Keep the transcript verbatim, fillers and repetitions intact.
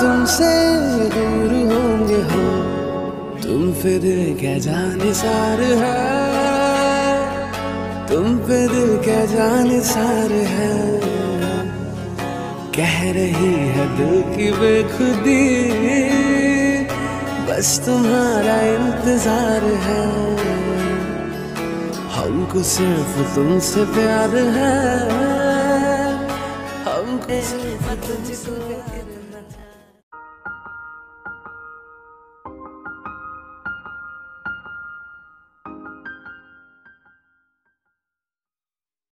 तुमसे दूर होंगे हम, तुम पे दिल क्या जाने सार है, तुम पे दिल क्या जाने सार है। कह रही है दिल की बेखुदी, बस तुम्हारा इंतजार है। हमको सिर्फ तुमसे प्यार है, हमको सिर्फ तुमसे